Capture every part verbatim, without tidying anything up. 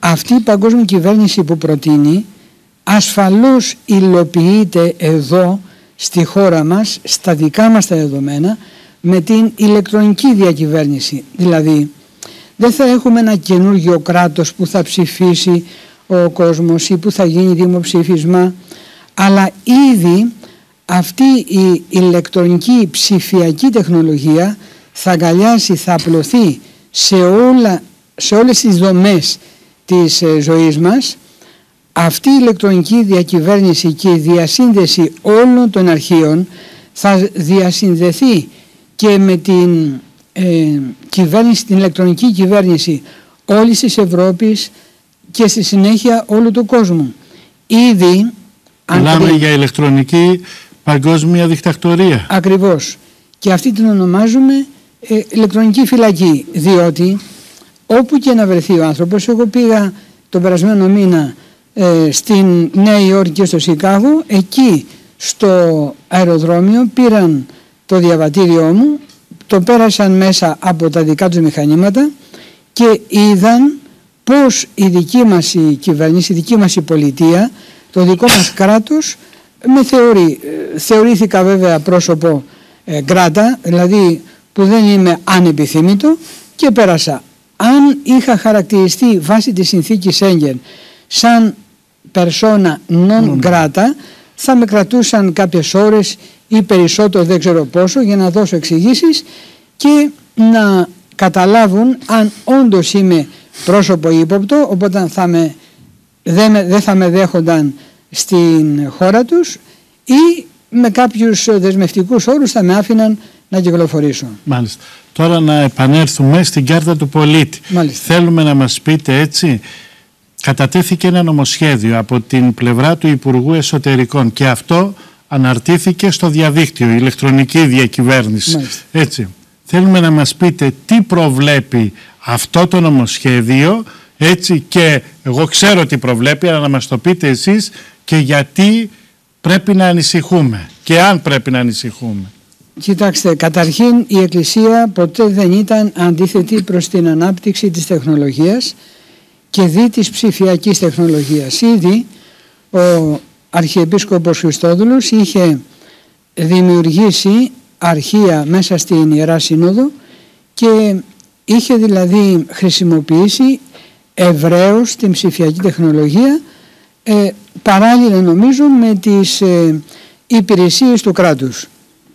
αυτή η παγκόσμια κυβέρνηση που προτείνει ασφαλώς υλοποιείται εδώ στη χώρα μας, στα δικά μας τα δεδομένα, με την ηλεκτρονική διακυβέρνηση. Δηλαδή δεν θα έχουμε ένα καινούργιο κράτος που θα ψηφίσει ο κόσμος ή που θα γίνει δημοψήφισμα, αλλά ήδη αυτή η ηλεκτρονική ψηφιακή τεχνολογία θα αγκαλιάσει, θα απλωθεί σε, όλα, σε όλες τις δομές της ε, ζωής μας. Αυτή η ηλεκτρονική διακυβέρνηση και η διασύνδεση όλων των αρχείων θα διασυνδεθεί και με την ε, κυβέρνηση, την ηλεκτρονική κυβέρνηση όλης της Ευρώπης και στη συνέχεια όλου του κόσμου. Ήδη μιλάμε για ηλεκτρονική παγκόσμια δικτατορία. Ακριβώς. Και αυτή την ονομάζουμε ε, ηλεκτρονική φυλακή, διότι όπου και να βρεθεί ο άνθρωπος, εγώ πήγα τον περασμένο μήνα ε, στην Νέα Υόρκη και στο Σικάγο, εκεί στο αεροδρόμιο πήραν το διαβατήριό μου, το πέρασαν μέσα από τα δικά τους μηχανήματα και είδαν πως η δική μας η κυβέρνηση, η δική μας η πολιτεία, το δικό μας κράτος με θεωρεί. Θεωρήθηκα βέβαια πρόσωπο ε, γκράτα, δηλαδή που δεν είμαι ανεπιθύμητο, και πέρασα. Αν είχα χαρακτηριστεί βάσει της συνθήκης Σέγγεν σαν persona non grata, θα με κρατούσαν κάποιες ώρες ή περισσότερο, δεν ξέρω πόσο, για να δώσω εξηγήσεις και να καταλάβουν αν όντως είμαι πρόσωπο ύποπτο, οπότε θα με, δεν, με, δεν θα με δέχονταν στην χώρα τους ή με κάποιους δεσμευτικούς όρους θα με άφηναν να κυκλοφορήσω. Μάλιστα. Τώρα να επανέλθουμε στην κάρτα του πολίτη. Μάλιστα. Θέλουμε να μας πείτε έτσι, κατατέθηκε ένα νομοσχέδιο από την πλευρά του Υπουργού Εσωτερικών και αυτό αναρτήθηκε στο διαδίκτυο, η ηλεκτρονική διακυβέρνηση. Μάλιστα. Έτσι. Θέλουμε να μας πείτε τι προβλέπει αυτό το νομοσχέδιο, έτσι, και εγώ ξέρω τι προβλέπει, αλλά να μας το πείτε εσείς και γιατί πρέπει να ανησυχούμε και αν πρέπει να ανησυχούμε. Κοιτάξτε, καταρχήν η Εκκλησία ποτέ δεν ήταν αντίθετη προς την ανάπτυξη της τεχνολογίας και δι της ψηφιακής τεχνολογίας. Ήδη ο Αρχιεπίσκοπος Χριστόδουλος είχε δημιουργήσει αρχεία μέσα στην Ιερά Σύνοδο και είχε δηλαδή χρησιμοποιήσει ευρέως την ψηφιακή τεχνολογία, ε, παράλληλα νομίζω με τις ε, υπηρεσίες του κράτους.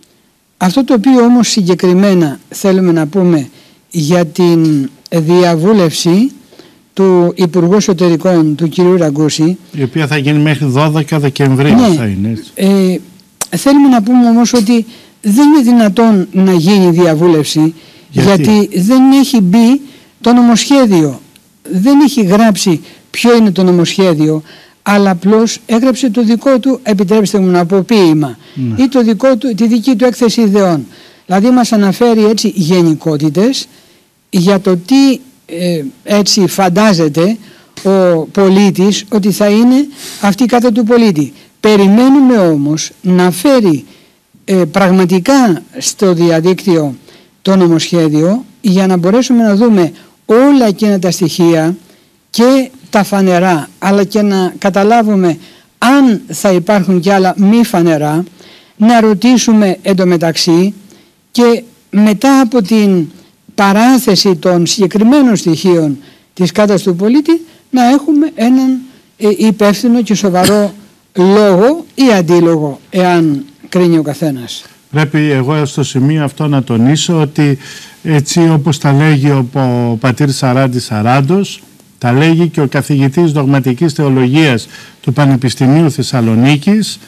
Αυτό το οποίο όμως συγκεκριμένα θέλουμε να πούμε για την διαβούλευση του Υπουργού Εσωτερικών του κ. Ραγκούση, η οποία θα γίνει μέχρι δώδεκα Δεκεμβρίου, ναι, θα είναι έτσι. Ε, θέλουμε να πούμε όμως ότι δεν είναι δυνατόν να γίνει διαβούλευση γιατί, γιατί δεν έχει μπει το νομοσχέδιο, δεν έχει γράψει ποιο είναι το νομοσχέδιο, αλλά απλώς έγραψε το δικό του, επιτρέψτε μου να πω, ποίημα, ναι, ή το δικό του, τη δική του έκθεση ιδεών. Δηλαδή μας αναφέρει έτσι γενικότητες για το τι ε, έτσι φαντάζεται ο πολίτης ότι θα είναι αυτή η κάρτα του πολίτη. Περιμένουμε όμως να φέρει ε, πραγματικά στο διαδίκτυο το νομοσχέδιο για να μπορέσουμε να δούμε όλα εκείνα τα στοιχεία και τα φανερά, αλλά και να καταλάβουμε αν θα υπάρχουν και άλλα μη φανερά, να ρωτήσουμε εντωμεταξύ και μετά από την παράθεση των συγκεκριμένων στοιχείων της κάρτας του πολίτη να έχουμε έναν ε, υπεύθυνο και σοβαρό λόγο ή αντίλογο, εάν κρίνει ο καθένας. Πρέπει εγώ στο σημείο αυτό να τονίσω ότι έτσι όπως τα λέγει ο, ο πατήρ Σαράντης Σαράντος, τα λέγει και ο καθηγητής δογματικής θεολογίας του Πανεπιστημίου Θεσσαλονίκης,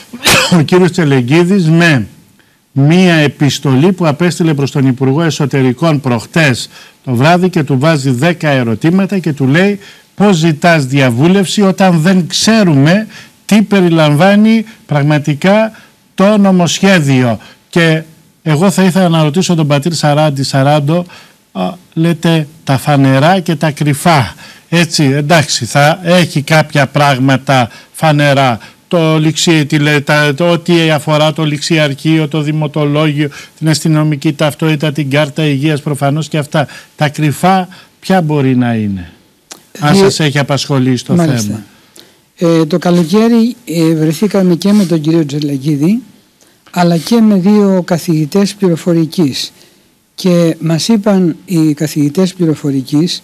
ο κύριος Τσελεγκίδης, με μία επιστολή που απέστειλε προς τον Υπουργό Εσωτερικών προχτές το βράδυ και του βάζει δέκα ερωτήματα και του λέει πώς ζητάς διαβούλευση όταν δεν ξέρουμε τι περιλαμβάνει πραγματικά το νομοσχέδιο. Και εγώ θα ήθελα να ρωτήσω τον πατήρ Σαράντη Σαράντο, α, λέτε τα φανερά και τα κρυφά. Έτσι, εντάξει, θα έχει κάποια πράγματα φανερά. Το ληξί, το ό,τι αφορά το ληξιαρχείο, το δημοτολόγιο, την αστυνομική ταυτότητα, την κάρτα υγείας προφανώς και αυτά. Τα κρυφά ποια μπορεί να είναι? αν Δι... σας έχει απασχολήσει το Μάλιστα. θέμα. Ε, το καλοκαίρι ε, βρεθήκαμε και με τον κύριο Τζελακίδη, αλλά και με δύο καθηγητές πληροφορικής, και μας είπαν οι καθηγητές πληροφορικής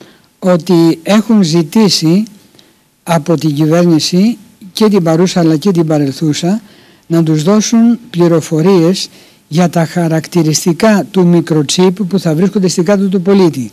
ότι έχουν ζητήσει από την κυβέρνηση, και την παρούσα αλλά και την παρελθούσα, να τους δώσουν πληροφορίες για τα χαρακτηριστικά του μικροτσίπ που θα βρίσκονται στην κάρτα του πολίτη.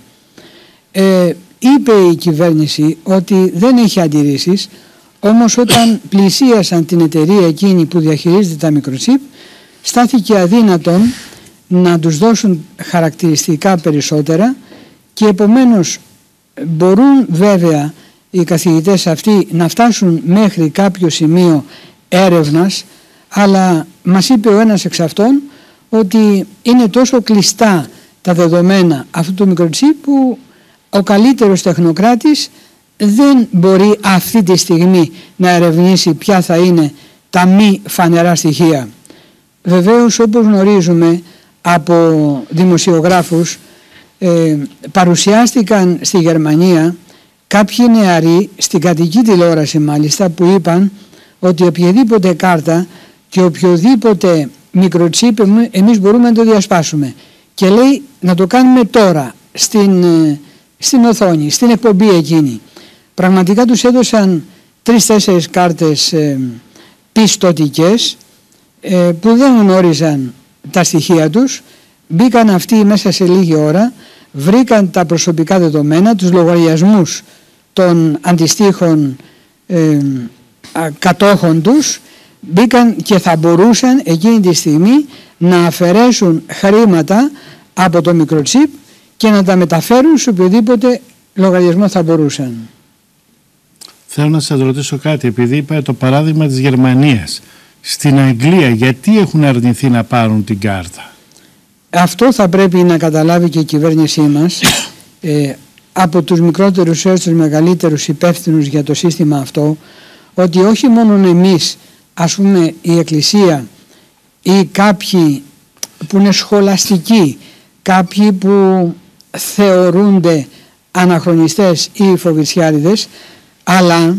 Ε, είπε η κυβέρνηση ότι δεν έχει αντιρρήσεις, όμως όταν πλησίασαν την εταιρεία εκείνη που διαχειρίζεται τα μικροτσίπ, στάθηκε αδύνατον να τους δώσουν χαρακτηριστικά περισσότερα, και επομένως μπορούν βέβαια οι καθηγητές αυτοί να φτάσουν μέχρι κάποιο σημείο έρευνας, αλλά μας είπε ο ένας εξ αυτών ότι είναι τόσο κλειστά τα δεδομένα αυτού του μικροτσίπ που ο καλύτερος τεχνοκράτης δεν μπορεί αυτή τη στιγμή να ερευνήσει ποια θα είναι τα μη φανερά στοιχεία. Βεβαίως, όπως γνωρίζουμε από δημοσιογράφους, ε, παρουσιάστηκαν στη Γερμανία κάποιοι νεαροί, στην κρατική τηλεόραση μάλιστα, που είπαν ότι οποιαδήποτε κάρτα και οποιοδήποτε μικροτσίπ εμείς μπορούμε να το διασπάσουμε, και λέει να το κάνουμε τώρα στην, στην οθόνη, στην εκπομπή εκείνη. Πραγματικά τους έδωσαν τρεις-τέσσερις κάρτες ε, πιστωτικές ε, που δεν γνώριζαν τα στοιχεία τους. Μπήκαν αυτοί μέσα σε λίγη ώρα, βρήκαν τα προσωπικά δεδομένα, τους λογαριασμούς των αντιστοίχων ε, α, κατόχων τους, μπήκαν και θα μπορούσαν εκείνη τη στιγμή να αφαιρέσουν χρήματα από το μικροτσίπ και να τα μεταφέρουν σε οποιοδήποτε λογαριασμό θα μπορούσαν. Θέλω να σας ρωτήσω κάτι, επειδή είπα το παράδειγμα της Γερμανίας. Στην Αγγλία γιατί έχουν αρνηθεί να πάρουν την κάρτα? Αυτό θα πρέπει να καταλάβει και η κυβέρνησή μας, ε, από τους μικρότερους έως τους μεγαλύτερους υπεύθυνους για το σύστημα αυτό, ότι όχι μόνο εμείς, ας πούμε η Εκκλησία ή κάποιοι που είναι σχολαστικοί, κάποιοι που θεωρούνται αναχρονιστές ή φοβητσιάριδες, αλλά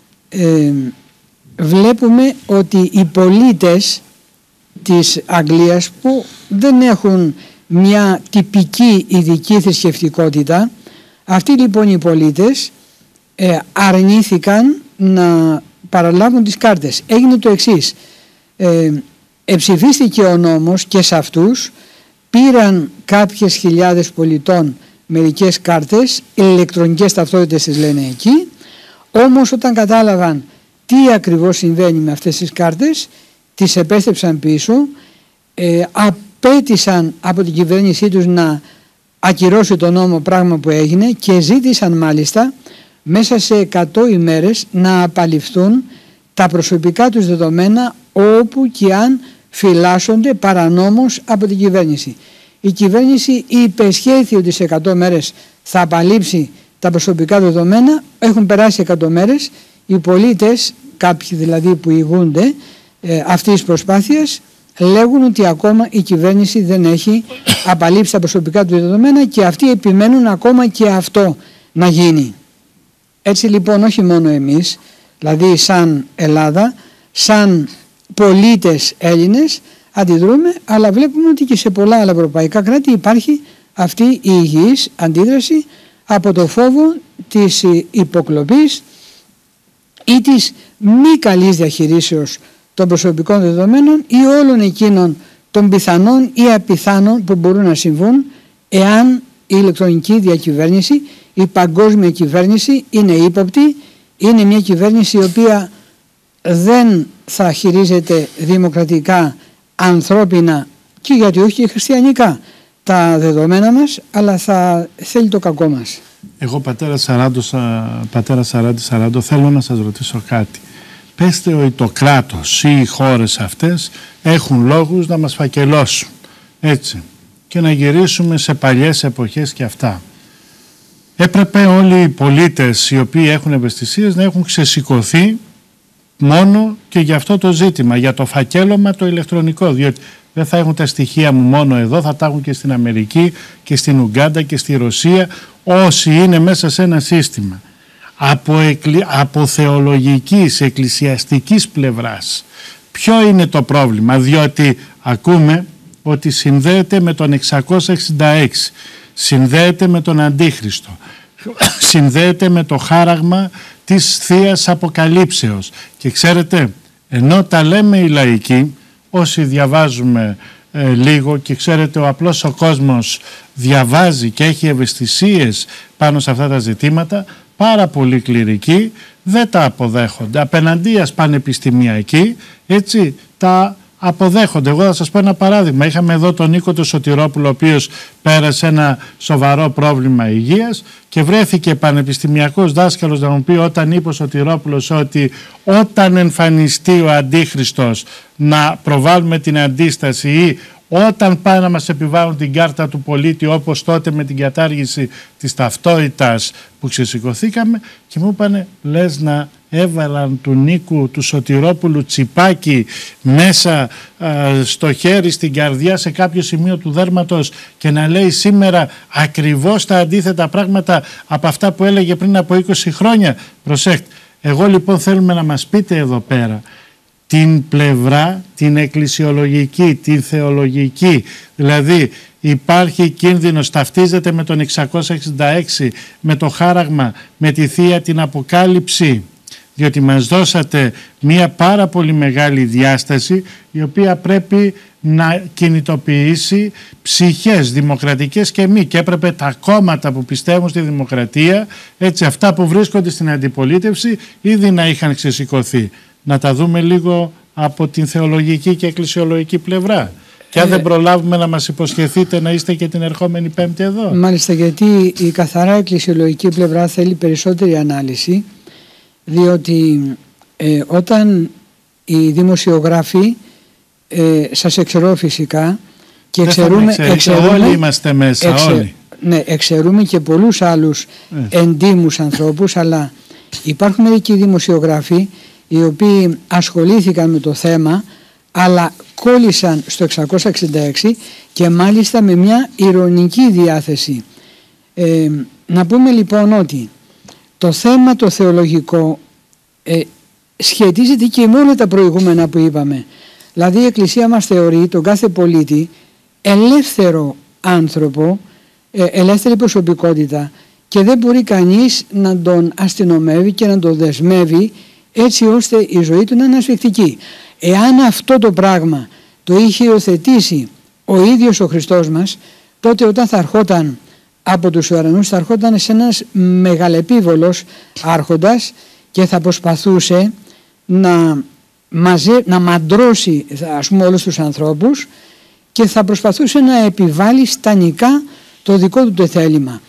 ε, βλέπουμε ότι οι πολίτες της Αγγλίας, που δεν έχουν μια τυπική ειδική θρησκευτικότητα, αυτοί λοιπόν οι πολίτες ε, αρνήθηκαν να παραλάβουν τις κάρτες. Έγινε το εξής, ε, εψηφίστηκε ο νόμος και σε αυτούς πήραν κάποιες χιλιάδες πολιτών μερικές κάρτες, ηλεκτρονικές ταυτότητες τις λένε εκεί, όμως όταν κατάλαβαν τι ακριβώς συμβαίνει με αυτές τις κάρτες, τις επέστρεψαν πίσω, ε, απέτησαν από την κυβέρνησή τους να ακυρώσει το νόμο, πράγμα που έγινε, και ζήτησαν μάλιστα μέσα σε εκατό ημέρες να απαλληφθούν τα προσωπικά τους δεδομένα όπου και αν φυλάσσονται παρανόμως από την κυβέρνηση. Η κυβέρνηση υπεσχέθη ότι σε εκατό μέρες θα απαλείψει τα προσωπικά δεδομένα. Έχουν περάσει εκατό μέρες, οι πολίτες, κάποιοι δηλαδή που ηγούνται ε, αυτής της προσπάθειας, λέγουν ότι ακόμα η κυβέρνηση δεν έχει απαλείψει τα προσωπικά του δεδομένα, και αυτοί επιμένουν ακόμα και αυτό να γίνει. Έτσι λοιπόν όχι μόνο εμείς, δηλαδή σαν Ελλάδα, σαν πολίτες Έλληνες αντιδρούμε, αλλά βλέπουμε ότι και σε πολλά άλλα ευρωπαϊκά κράτη υπάρχει αυτή η υγιής αντίδραση από το φόβο της υποκλοπής ή της μη καλής διαχειρίσεως των προσωπικών δεδομένων ή όλων εκείνων των πιθανών ή απιθάνων που μπορούν να συμβούν εάν η ηλεκτρονική διακυβέρνηση, η παγκόσμια κυβέρνηση είναι ύποπτη, είναι μια κυβέρνηση η οποία δεν θα χειρίζεται δημοκρατικά, ανθρώπινα και γιατί όχι και χριστιανικά τα δεδομένα μας, αλλά θα θέλει το κακό μας. Εγώ πατέρα Σαράντο, πατέρα Σαράντη Σαράντο, θέλω να σας ρωτήσω κάτι. Πέστε ότι το κράτος ή οι χώρες αυτές έχουν λόγους να μας φακελώσουν, έτσι, και να γυρίσουμε σε παλιές εποχές και αυτά. Έπρεπε όλοι οι πολίτες οι οποίοι έχουν ευαισθησίες να έχουν ξεσηκωθεί μόνο και για αυτό το ζήτημα, για το φακέλωμα το ηλεκτρονικό, διότι δεν θα έχουν τα στοιχεία μου μόνο εδώ, θα τα έχουν και στην Αμερική και στην Ουγκάντα και στη Ρωσία, όσοι είναι μέσα σε ένα σύστημα. από, εκλη... από θεολογικής, εκκλησιαστικής πλευράς. Ποιο είναι το πρόβλημα? Διότι ακούμε ότι συνδέεται με τον εξακόσια εξήντα έξι, συνδέεται με τον Αντίχριστο, συνδέεται με το χάραγμα της Θείας Αποκαλύψεως. Και ξέρετε, ενώ τα λέμε οι λαϊκοί, όσοι διαβάζουμε ε, λίγο, και ξέρετε, ο απλός ο κόσμος διαβάζει και έχει ευαισθησίες πάνω σε αυτά τα ζητήματα, πάρα πολλοί κληρικοί δεν τα αποδέχονται. Απέναντίας πανεπιστημιακοί, έτσι, τα αποδέχονται. Εγώ θα σας πω ένα παράδειγμα. Είχαμε εδώ τον Νίκο τον Σωτηρόπουλο, ο οποίος πέρασε ένα σοβαρό πρόβλημα υγείας και βρέθηκε πανεπιστημιακός δάσκαλος να μου πει, όταν είπε ο Σωτηρόπουλος ότι όταν εμφανιστεί ο Αντίχριστος να προβάλλουμε την αντίσταση, ή όταν πάνε να μας επιβάλλουν την κάρτα του πολίτη, όπως τότε με την κατάργηση της ταυτότητας που ξεσηκωθήκαμε, και μου είπανε, λες να έβαλαν του Νίκου του Σωτηρόπουλου τσιπάκι μέσα α, στο χέρι, στην καρδιά, σε κάποιο σημείο του δέρματος, και να λέει σήμερα ακριβώς τα αντίθετα πράγματα από αυτά που έλεγε πριν από είκοσι χρόνια. Προσέχτε. Εγώ λοιπόν θέλουμε να μας πείτε εδώ πέρα την πλευρά, την εκκλησιολογική, την θεολογική. Δηλαδή υπάρχει κίνδυνος, ταυτίζεται με τον εξακόσια εξήντα έξι, με το χάραγμα, με τη Θεία την Αποκάλυψη, διότι μας δώσατε μία πάρα πολύ μεγάλη διάσταση, η οποία πρέπει να κινητοποιήσει ψυχές δημοκρατικές και μη, και έπρεπε τα κόμματα που πιστεύουν στη δημοκρατία, έτσι, αυτά που βρίσκονται στην αντιπολίτευση, ήδη να είχαν ξεσηκωθεί. Να τα δούμε λίγο από την θεολογική και εκκλησιολογική πλευρά. Και αν ε, δεν προλάβουμε, να μας υποσχεθείτε να είστε και την ερχόμενη Πέμπτη εδώ. Μάλιστα, γιατί η καθαρά εκκλησιολογική πλευρά θέλει περισσότερη ανάλυση, διότι ε, όταν οι δημοσιογράφοι, ε, σας εξαιρώ φυσικά, και εξαιρούμε, εξαιρούμε, όλοι είμαστε μέσα, εξε, όλοι. Ναι, εξαιρούμε και πολλούς άλλους ε. εντύμους ανθρώπους, αλλά υπάρχουν μερικοί δημοσιογράφοι οι οποίοι ασχολήθηκαν με το θέμα, αλλά κόλλησαν στο εξακόσια εξήντα έξι, και μάλιστα με μια ειρωνική διάθεση. Ε, να πούμε λοιπόν ότι το θέμα το θεολογικό ε, σχετίζεται και με όλα τα προηγούμενα που είπαμε. Δηλαδή η Εκκλησία μας θεωρεί τον κάθε πολίτη ελεύθερο άνθρωπο, ε, ελεύθερη προσωπικότητα, και δεν μπορεί κανείς να τον αστυνομεύει και να τον δεσμεύει έτσι ώστε η ζωή του να είναι ασφικτική. Εάν αυτό το πράγμα το είχε υιοθετήσει ο ίδιος ο Χριστός μας, τότε όταν θα ερχόταν από τους ουρανούς, θα ερχόταν σε ένας μεγαλεπίβολος άρχοντας και θα προσπαθούσε να, μαζε, να μαντρώσει, ας πούμε, όλους τους ανθρώπους, και θα προσπαθούσε να επιβάλλει στανικά το δικό του το θέλημα.